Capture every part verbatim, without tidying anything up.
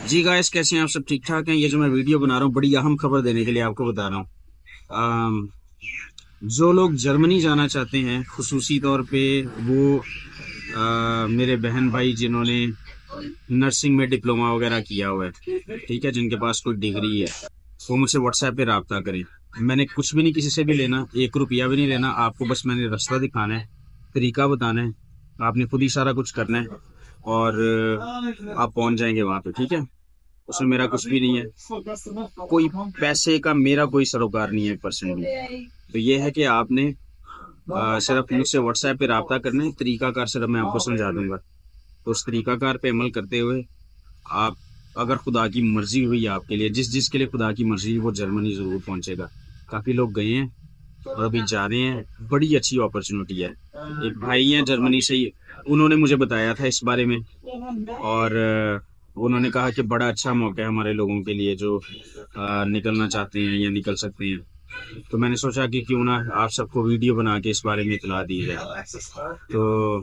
जी guys, कैसे हैं आप? सब ठीक ठाक हैं? ये जो मैं वीडियो बना रहा हूँ बड़ी अहम खबर देने के लिए आपको बता रहा हूँ। अम, जो लोग जर्मनी जाना चाहते हैं खुसूसी तौर पे वो अ, मेरे बहन भाई जिन्होंने नर्सिंग में डिप्लोमा वगैरह किया हुआ है, ठीक है, जिनके पास कोई डिग्री है, वो मुझसे व्हाट्सएप पे रब्ता करें। मैंने कुछ भी नहीं किसी से भी लेना, एक रुपया भी नहीं लेना, आपको बस मैंने रास्ता दिखाना है, तरीका बताना है, आपने खुद ही सारा कुछ करना है और अ, आप पहुंच जाएंगे वहां पे, ठीक है। उसमें मेरा कुछ भी नहीं है, कोई पैसे का मेरा कोई सरोकार नहीं है, एक परसेंट भी। तो ये है कि आपने आ, सिर्फ मुझसे व्हाट्सएप पे रब्ता करना है, तरीकाकार सिर्फ मैं आपको समझा दूंगा। तो उस तरीकाकार पे अमल करते हुए आप, अगर खुदा की मर्जी हुई आपके लिए, जिस जिस के लिए खुदा की मर्जी है, वो जर्मनी जरूर पहुंचेगा। काफी लोग गए हैं और अभी जा रहे हैं, बड़ी अच्छी अपॉर्चुनिटी है। एक भाई हैं जर्मनी से ही, उन्होंने मुझे बताया था इस बारे में और अ, उन्होंने कहा कि बड़ा अच्छा मौका है हमारे लोगों के लिए जो अ, निकलना चाहते हैं या निकल सकते हैं। तो मैंने सोचा कि क्यों ना आप सबको वीडियो बना के इस बारे में इतला दी जाए। तो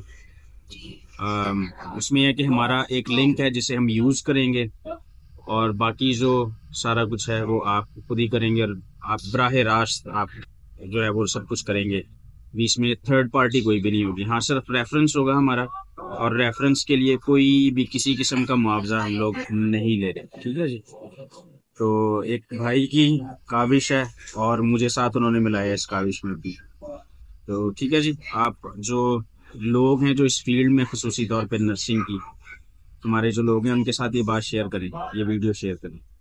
अम, उसमें यह है कि हमारा एक लिंक है जिसे हम यूज़ करेंगे और बाकी जो सारा कुछ है वो आप खुद ही करेंगे और आप बराह रास्त आप जो है वो सब कुछ करेंगे। बीच में थर्ड पार्टी कोई भी नहीं होगी, हाँ सिर्फ रेफरेंस होगा हमारा, और रेफरेंस के लिए कोई भी किसी किस्म का मुआवजा हम लोग नहीं ले रहे, ठीक है जी। तो एक भाई की काविश है और मुझे साथ उन्होंने मिलाया है इस काविश में भी। तो ठीक है जी, आप जो लोग हैं जो इस फील्ड में खसूसी तौर पे नर्सिंग की, हमारे जो लोग हैं उनके साथ ये बात शेयर करें, ये वीडियो शेयर करें।